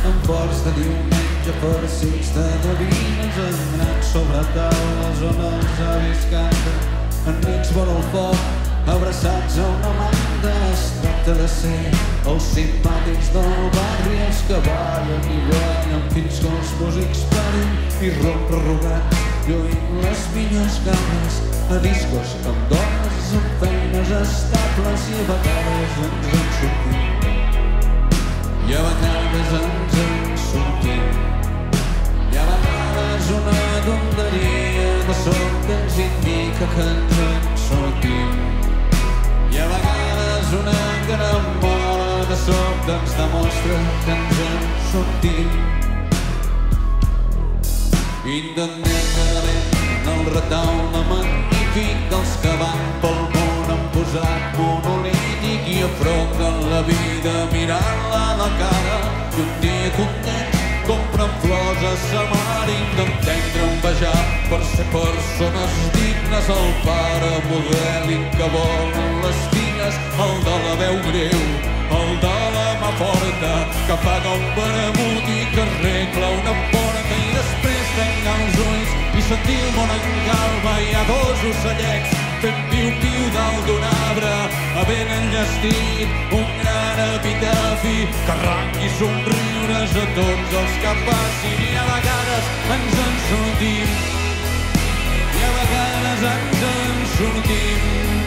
amb forts de diumenge farcits de gavines en grans sobretaules on els avis canten. Enmig vora el foc, abraçats a una manta. Es tracta de ser els simpàtics del barri, els que ballen i guanyen fins que els músics parin i rompre arrogants, lluint les millors ganes a discos amb dones, amb feines estables, i a vegades ens en sortim. I a vegades ens en sortim. I a vegades una tonteria de sobte ens indica que ens en sortim. I a vegades una carambola de sobte ens demostra que ens en sortim. Intentem cada vent el retaule magnífic dels que van pel món han posat monolític i afronten la vida mirant-la a la cara. I un dia contents compren flors a sa mare. Intentem trampejar per ser persones dignes. El pare modèlic que volen les filles, el de la veu greu, el de la mà forta, que paga un vermut i que arregla una porta. I després tancar els ulls i sentir el món en calma. Hi ha dos ocellets fent piu-piu dalt d'un arbre, havent enllestit un gran epitafi que arranqui somriures a tots els que passin. I a vegades ens en sortim, i a vegades ens en sortim.